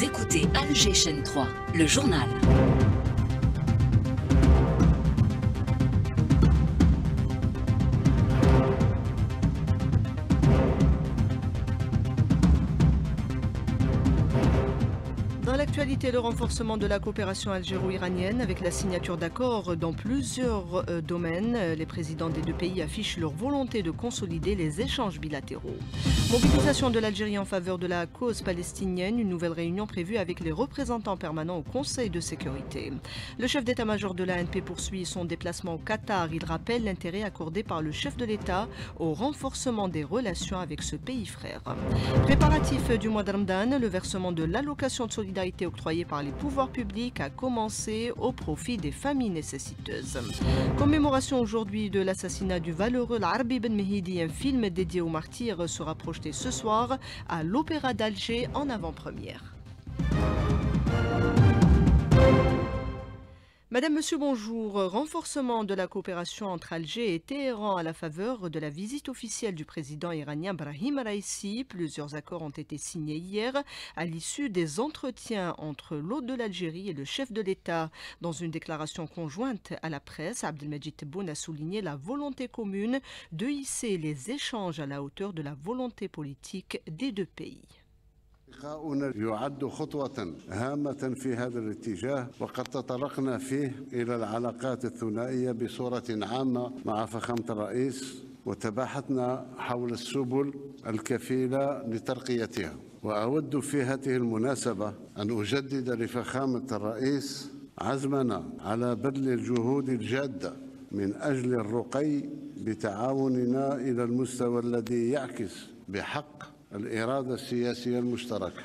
Vous écoutez Alger Chaîne 3, le journal. Dans l'actualité, le renforcement de la coopération algéro-iranienne avec la signature d'accords dans plusieurs domaines. Les présidents des deux pays affichent leur volonté de consolider les échanges bilatéraux. Mobilisation de l'Algérie en faveur de la cause palestinienne. Une nouvelle réunion prévue avec les représentants permanents au Conseil de sécurité. Le chef d'état-major de l'ANP poursuit son déplacement au Qatar. Il rappelle l'intérêt accordé par le chef de l'État au renforcement des relations avec ce pays frère. Préparatif du mois de Ramadan, le versement de l'allocation de solidarité octroyée par les pouvoirs publics a commencé au profit des familles nécessiteuses. Commémoration aujourd'hui de l'assassinat du valeureux Larbi Ben Mehidi. Un film dédié aux martyrs sera projeté ce soir à l'Opéra d'Alger en avant-première. Madame, Monsieur, bonjour. Renforcement de la coopération entre Alger et Téhéran à la faveur de la visite officielle du président iranien Brahim Raïssi. Plusieurs accords ont été signés hier à l'issue des entretiens entre l'hôte de l'Algérie et le chef de l'État. Dans une déclaration conjointe à la presse, Abdelmajid Tebboune a souligné la volonté commune de hisser les échanges à la hauteur de la volonté politique des deux pays. لقاؤنا يعد خطوة هامة في هذا الاتجاه وقد تطرقنا فيه إلى العلاقات الثنائية بصورة عامة مع فخامة الرئيس وتباحثنا حول السبل الكفيلة لترقيتها وأود في هذه المناسبة أن أجدد لفخامة الرئيس عزمنا على بذل الجهود الجادة من أجل الرقي بتعاوننا إلى المستوى الذي يعكس بحق الإرادة السياسية المشتركة.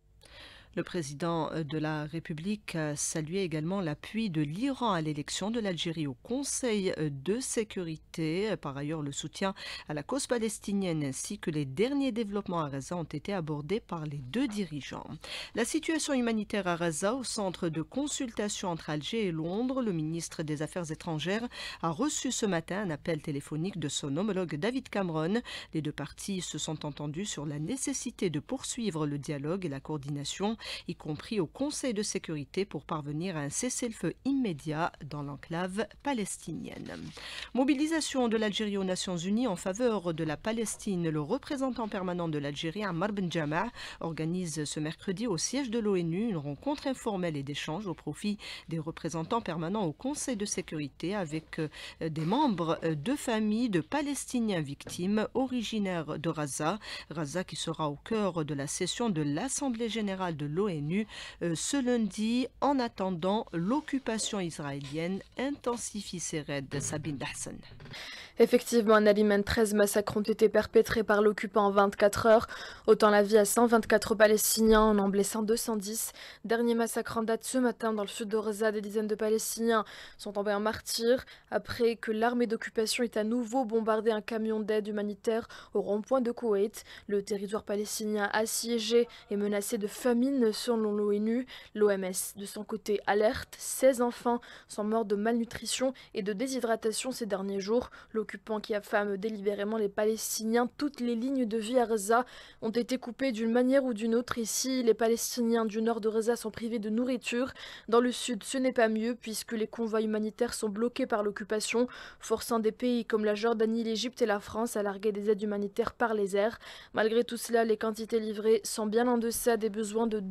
Le président de la République a salué également l'appui de l'Iran à l'élection de l'Algérie au Conseil de sécurité. Par ailleurs, le soutien à la cause palestinienne ainsi que les derniers développements à Gaza ont été abordés par les deux dirigeants. La situation humanitaire à Gaza, au centre de consultation entre Alger et Londres, le ministre des Affaires étrangères a reçu ce matin un appel téléphonique de son homologue David Cameron. Les deux parties se sont entendues sur la nécessité de poursuivre le dialogue et la coordination, y compris au Conseil de sécurité, pour parvenir à un cessez-le-feu immédiat dans l'enclave palestinienne. Mobilisation de l'Algérie aux Nations Unies en faveur de la Palestine. Le représentant permanent de l'Algérie, Ammar Ben Jammeh, organise ce mercredi au siège de l'ONU une rencontre informelle et d'échange au profit des représentants permanents au Conseil de sécurité avec des membres de familles de Palestiniens victimes originaires de Gaza. Gaza qui sera au cœur de la session de l'Assemblée générale de l'ONU ce lundi. En attendant, l'occupation israélienne intensifie ses raids. Sabine Dahsan. Effectivement, Naliman, 13 massacres ont été perpétrés par l'occupant en 24 heures. Autant la vie à 124 Palestiniens, en blessant 210. Dernier massacre en date ce matin dans le sud de Gaza. Des dizaines de Palestiniens sont tombés en martyrs après que l'armée d'occupation ait à nouveau bombardé un camion d'aide humanitaire au rond-point de Koweït. Le territoire palestinien assiégé et menacé de famine selon l'ONU. L'OMS, de son côté, alerte. 16 enfants sont morts de malnutrition et de déshydratation ces derniers jours. L'occupant qui affame délibérément les Palestiniens. Toutes les lignes de vie à Gaza ont été coupées d'une manière ou d'une autre. Ici, les Palestiniens du nord de Gaza sont privés de nourriture. Dans le sud, ce n'est pas mieux puisque les convois humanitaires sont bloqués par l'occupation, forçant des pays comme la Jordanie, l'Égypte et la France à larguer des aides humanitaires par les airs. Malgré tout cela, les quantités livrées sont bien en deçà des besoins de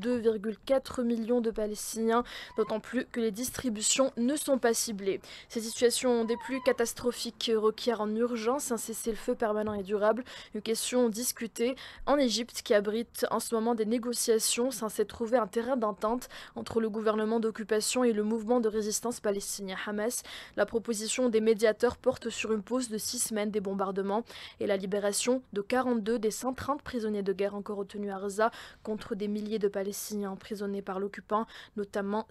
2,4 millions de Palestiniens, d'autant plus que les distributions ne sont pas ciblées. Ces situations des plus catastrophiques requiert en urgence un cessez-le-feu permanent et durable, une question discutée en Égypte qui abrite en ce moment des négociations censées trouver un terrain d'entente entre le gouvernement d'occupation et le mouvement de résistance palestinien Hamas. La proposition des médiateurs porte sur une pause de 6 semaines des bombardements et la libération de 42 des 130 prisonniers de guerre encore retenus à Gaza contre des milliers de Palestiniens emprisonnés par l'occupant, notamment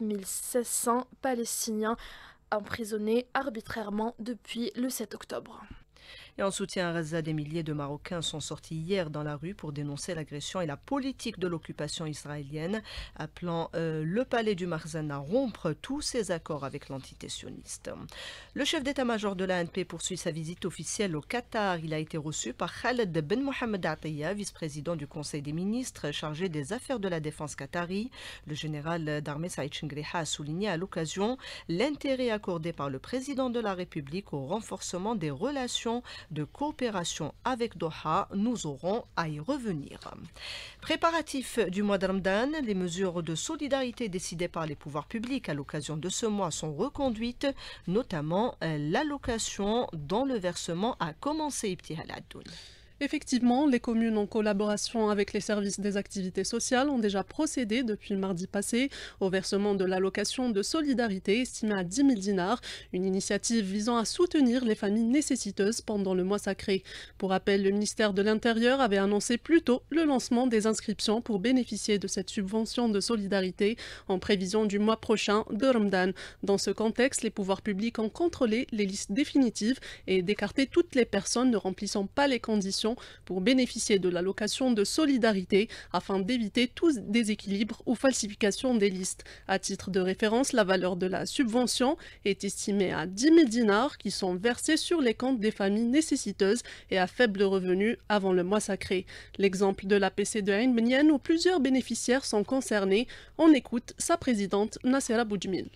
7600 Palestiniens emprisonnés arbitrairement depuis le 7 octobre. Et en soutien à Gaza, des milliers de Marocains sont sortis hier dans la rue pour dénoncer l'agression et la politique de l'occupation israélienne, appelant le palais du Marzan à rompre tous ses accords avec l'entité sioniste. Le chef d'état-major de l'ANP poursuit sa visite officielle au Qatar. Il a été reçu par Khaled Ben Mohamed Atiyah, vice-président du Conseil des ministres chargé des affaires de la défense qatari. Le général d'armée Saïd Chengriha a souligné à l'occasion l'intérêt accordé par le président de la République au renforcement des relations de coopération avec Doha. Nous aurons à y revenir. Préparatifs du mois de Ramadan, les mesures de solidarité décidées par les pouvoirs publics à l'occasion de ce mois sont reconduites, notamment l'allocation dont le versement a commencé. Ibtihal Addoun. Effectivement, les communes en collaboration avec les services des activités sociales ont déjà procédé depuis mardi passé au versement de l'allocation de solidarité estimée à 10 000 dinars, une initiative visant à soutenir les familles nécessiteuses pendant le mois sacré. Pour rappel, le ministère de l'Intérieur avait annoncé plus tôt le lancement des inscriptions pour bénéficier de cette subvention de solidarité en prévision du mois prochain de Ramadan. Dans ce contexte, les pouvoirs publics ont contrôlé les listes définitives et d'écarter toutes les personnes ne remplissant pas les conditions pour bénéficier de l'allocation de solidarité afin d'éviter tout déséquilibre ou falsification des listes. À titre de référence, la valeur de la subvention est estimée à 10 000 dinars qui sont versés sur les comptes des familles nécessiteuses et à faible revenu avant le mois sacré. L'exemple de l'APC de Ain Benyen où plusieurs bénéficiaires sont concernés, on écoute sa présidente Nassera Boudjmil.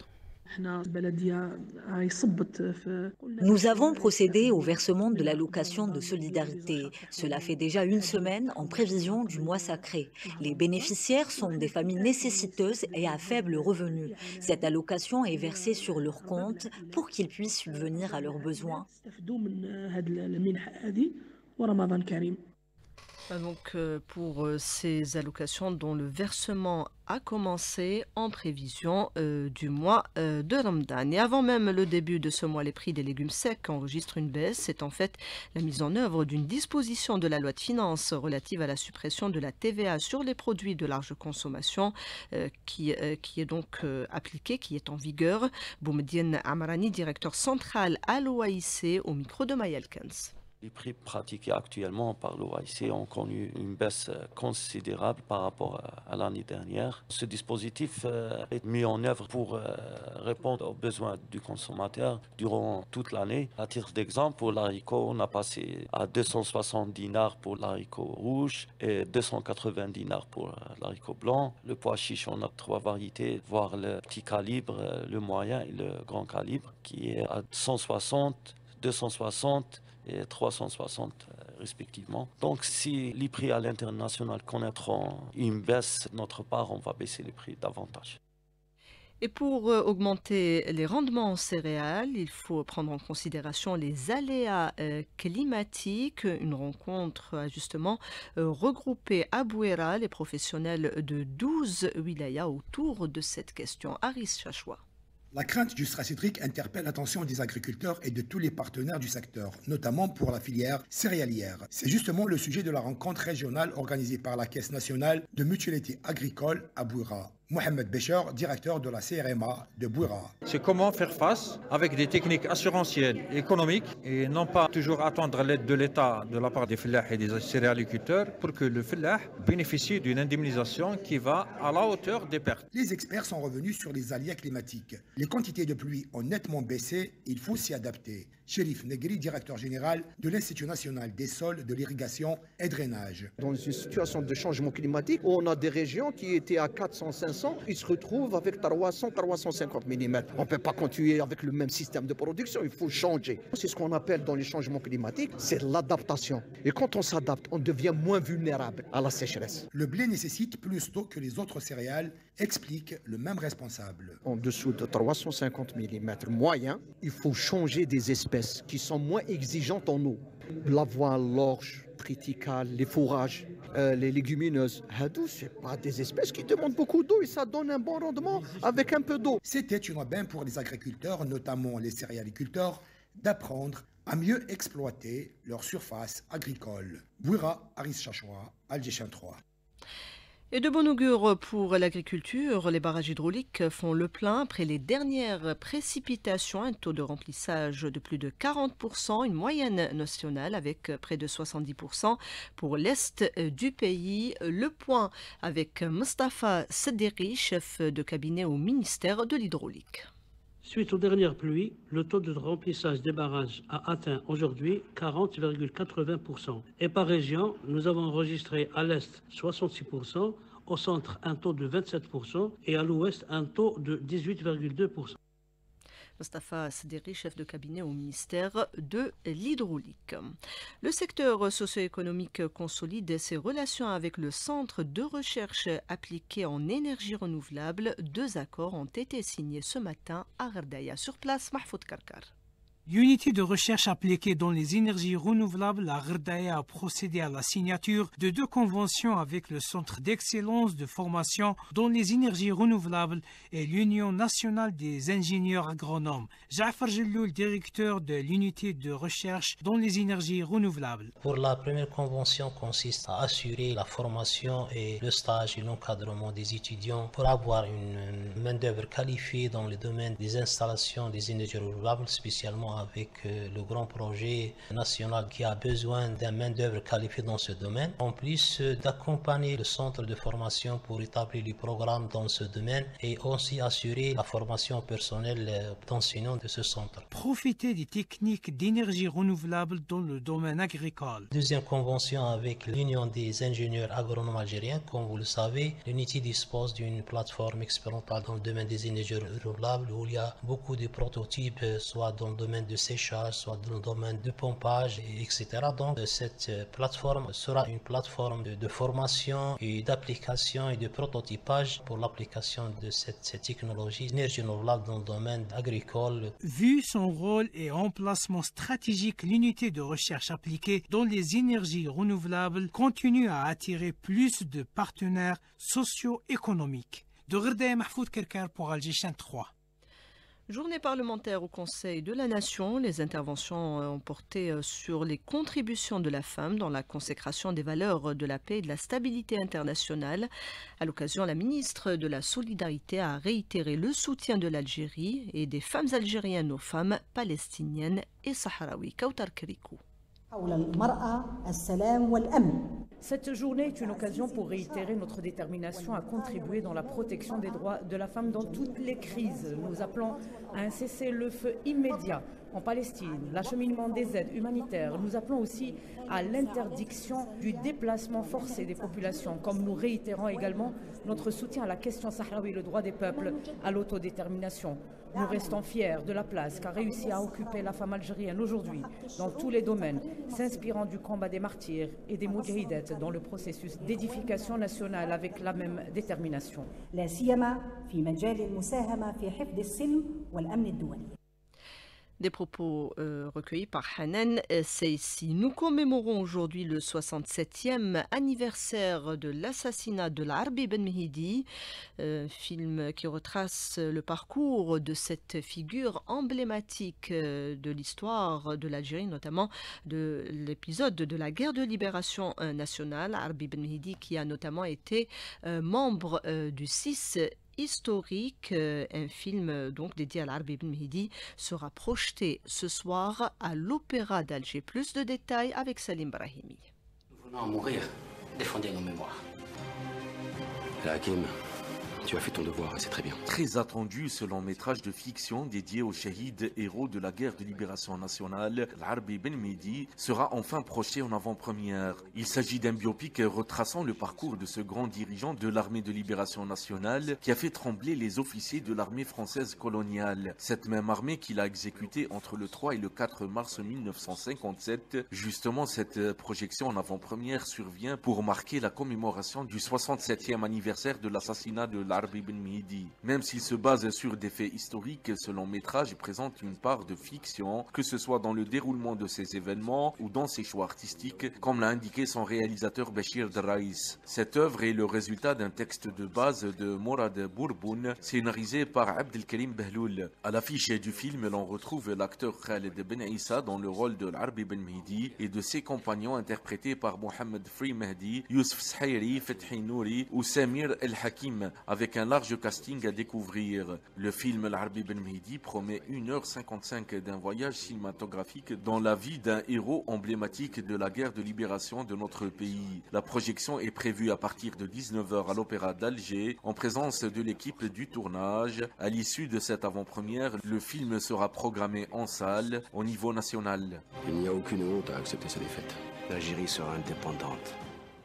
Nous avons procédé au versement de l'allocation de solidarité. Cela fait déjà une semaine en prévision du mois sacré. Les bénéficiaires sont des familles nécessiteuses et à faible revenu. Cette allocation est versée sur leur compte pour qu'ils puissent subvenir à leurs besoins. Donc pour ces allocations dont le versement a commencé en prévision du mois de Ramadan. Et avant même le début de ce mois, les prix des légumes secs enregistrent une baisse. C'est en fait la mise en œuvre d'une disposition de la loi de finances relative à la suppression de la TVA sur les produits de large consommation qui est donc appliquée, qui est en vigueur. Boumediene Amarani, directeur central à l'OAIC, au micro de Maya Elkens. Les prix pratiqués actuellement par l'OAIC ont connu une baisse considérable par rapport à l'année dernière. Ce dispositif est mis en œuvre pour répondre aux besoins du consommateur durant toute l'année. À titre d'exemple, pour l'haricot, on a passé à 260 dinars pour l'haricot rouge et 280 dinars pour l'haricot blanc. Le pois chiche, on a 3 variétés, voire le petit calibre, le moyen et le grand calibre, qui est à 160, 260 et 360 respectivement. Donc si les prix à l'international connaîtront une baisse, de notre part, on va baisser les prix davantage. Et pour augmenter les rendements en céréales, il faut prendre en considération les aléas climatiques. Une rencontre a justement regroupé à Bouera les professionnels de 12 wilayas autour de cette question. Aris Chachoua. La crainte du stress hydrique interpelle l'attention des agriculteurs et de tous les partenaires du secteur, notamment pour la filière céréalière. C'est justement le sujet de la rencontre régionale organisée par la Caisse nationale de mutualité agricole à Bouera. Mohamed Bécher, directeur de la CRMA de Bouera. C'est comment faire face avec des techniques assurantielles et économiques et non pas toujours attendre l'aide de l'État de la part des fellahs et des céréaliculteurs pour que le fellah bénéficie d'une indemnisation qui va à la hauteur des pertes. Les experts sont revenus sur les aléas climatiques. Les quantités de pluie ont nettement baissé, il faut s'y adapter. Chérif Negri, directeur général de l'Institut national des sols, de l'irrigation et drainage. Dans une situation de changement climatique, on a des régions qui étaient à 400-500, ils se retrouvent avec 300-350 mm. On ne peut pas continuer avec le même système de production, il faut changer. C'est ce qu'on appelle dans les changements climatiques, c'est l'adaptation. Et quand on s'adapte, on devient moins vulnérable à la sécheresse. Le blé nécessite plus d'eau que les autres céréales, explique le même responsable. En dessous de 350 mm moyen, il faut changer des espèces qui sont moins exigeantes en eau. L'avoine, l'orge, triticale, les fourrages, les légumineuses. Ce n'est pas des espèces qui demandent beaucoup d'eau et ça donne un bon rendement avec un peu d'eau. C'était une aubaine pour les agriculteurs, notamment les céréaliculteurs, d'apprendre à mieux exploiter leur surface agricole. Bouira, Aris Chachoua, Algéchin 3. Et de bon augure pour l'agriculture, les barrages hydrauliques font le plein après les dernières précipitations, un taux de remplissage de plus de 40%, une moyenne nationale avec près de 70% pour l'est du pays. Le point avec Mostafa Sederi, chef de cabinet au ministère de l'Hydraulique. Suite aux dernières pluies, le taux de remplissage des barrages a atteint aujourd'hui 40,80%. Et par région, nous avons enregistré à l'est 66%, au centre un taux de 27% et à l'ouest un taux de 18,2%. Mostafa Sederi, chef de cabinet au ministère de l'Hydraulique. Le secteur socio-économique consolide ses relations avec le Centre de recherche appliquée en énergie renouvelable. 2 accords ont été signés ce matin à Gherdaya. Sur place, Mahfoud Karkar. L'unité de recherche appliquée dans les énergies renouvelables à Gherdaya a procédé à la signature de 2 conventions avec le Centre d'excellence de formation dans les énergies renouvelables et l'Union nationale des ingénieurs agronomes. Jaafar Jelloul, directeur de l'unité de recherche dans les énergies renouvelables. Pour la première convention consiste à assurer la formation et le stage et l'encadrement des étudiants pour avoir une main-d'œuvre qualifiée dans le domaine des installations des énergies renouvelables, spécialement avec le grand projet national qui a besoin d'un main-d'œuvre qualifiée dans ce domaine. En plus d'accompagner le centre de formation pour établir les programmes dans ce domaine et aussi assurer la formation personnelle d'enseignants de ce centre. Profiter des techniques d'énergie renouvelable dans le domaine agricole. Deuxième convention avec l'Union des ingénieurs agronomes algériens. Comme vous le savez, l'unité dispose d'une plateforme expérimentale dans le domaine des énergies renouvelables où il y a beaucoup de prototypes, soit dans le domaine de séchage, soit dans le domaine de pompage, etc. Donc cette plateforme sera une plateforme de formation et d'application et de prototypage pour l'application de cette technologie énergie renouvelable dans le domaine agricole. Vu son rôle et emplacement stratégique, l'unité de recherche appliquée dans les énergies renouvelables continue à attirer plus de partenaires socio-économiques. De Gherdaya, Mahfoud Karkar pour Alger 3. Journée parlementaire au Conseil de la Nation. Les interventions ont porté sur les contributions de la femme dans la consécration des valeurs de la paix et de la stabilité internationale. À l'occasion, la ministre de la Solidarité a réitéré le soutien de l'Algérie et des femmes algériennes aux femmes palestiniennes et sahraouis. Kautar Kerikou. Cette journée est une occasion pour réitérer notre détermination à contribuer dans la protection des droits de la femme dans toutes les crises. Nous appelons à un cessez-le-feu immédiat en Palestine, l'acheminement des aides humanitaires. Nous appelons aussi à l'interdiction du déplacement forcé des populations, comme nous réitérons également notre soutien à la question sahraoui et le droit des peuples à l'autodétermination. Nous restons fiers de la place qu'a réussi à occuper la femme algérienne aujourd'hui dans tous les domaines, s'inspirant du combat des martyrs et des moudjahidettes dans le processus d'édification nationale avec la même détermination. Des propos recueillis par Hanan Seissi. Nous commémorons aujourd'hui le 67e anniversaire de l'assassinat de l'Arbi Ben Mehidi, film qui retrace le parcours de cette figure emblématique de l'histoire de l'Algérie, notamment de l'épisode de la guerre de libération nationale. Arbi Ben Mehidi qui a notamment été membre du 6 historique. Un film donc dédié à l'Arbi Ben Mehidi sera projeté ce soir à l'Opéra d'Alger. Plus de détails avec Salim Brahimi. Nous venons à mourir, défendez nos mémoires. Hakim, tu as fait ton devoir et c'est très bien. Très attendu, ce long métrage de fiction dédié aux shahids héros de la guerre de libération nationale, l'Arbi Ben Mehidi, sera enfin projeté en avant-première. Il s'agit d'un biopic retraçant le parcours de ce grand dirigeant de l'armée de libération nationale qui a fait trembler les officiers de l'armée française coloniale. Cette même armée qu'il a exécutée entre le 3 et le 4 mars 1957. Justement, cette projection en avant-première survient pour marquer la commémoration du 67e anniversaire de l'assassinat de l'Arbi Ben Mehdi. Même s'il se base sur des faits historiques, ce long métrage présente une part de fiction, que ce soit dans le déroulement de ces événements ou dans ses choix artistiques, comme l'a indiqué son réalisateur Bachir Draïs. Cette œuvre est le résultat d'un texte de base de Morad Bourboun, scénarisé par Abdelkarim Behloul. À l'affiche du film, l'on retrouve l'acteur Khaled Ben Issa dans le rôle de l'Arbi Ben Mehdi et de ses compagnons interprétés par Mohamed Free Mehdi, Youssef Sahiri, Fethi Nouri ou Samir El Hakim, avec un large casting à découvrir. Le film L'Arbi Ben Mehdi promet 1h55 d'un voyage cinématographique dans la vie d'un héros emblématique de la guerre de libération de notre pays. La projection est prévue à partir de 19h à l'Opéra d'Alger, en présence de l'équipe du tournage. À l'issue de cette avant-première, le film sera programmé en salle au niveau national. Il n'y a aucune honte à accepter sa défaite. L'Algérie sera indépendante.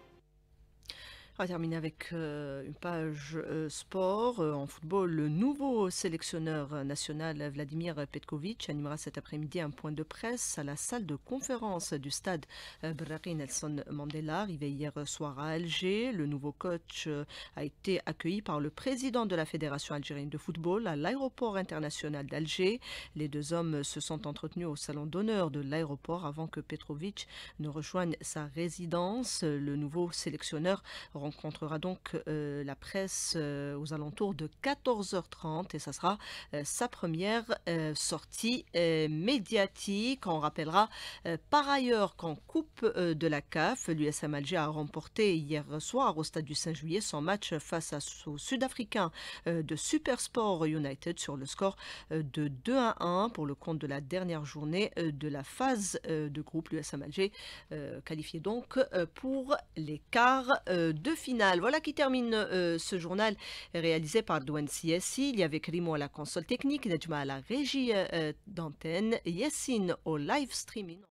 On va terminer avec une page sport. En football, le nouveau sélectionneur national Vladimir Petkovic animera cet après-midi un point de presse à la salle de conférence du stade Brahim Nelson Mandela. Arrivé hier soir à Alger, le nouveau coach a été accueilli par le président de la Fédération algérienne de football à l'aéroport international d'Alger. Les deux hommes se sont entretenus au salon d'honneur de l'aéroport avant que Petrovic ne rejoigne sa résidence. Le nouveau sélectionneur rencontrera donc la presse aux alentours de 14h30 et ça sera sa première sortie médiatique. On rappellera par ailleurs qu'en Coupe de la CAF, l'USM Alger a remporté hier soir au stade du 5 juillet son match face aux Sud-Africains de Supersport United sur le score de 2-1 pour le compte de la dernière journée de la phase de groupe. L'USM Alger qualifié donc pour les quarts de finale. Voilà qui termine ce journal réalisé par Douane Siessi. Il y avait Krimo à la console technique, Nejma à la régie d'antenne, Yassine au live streaming.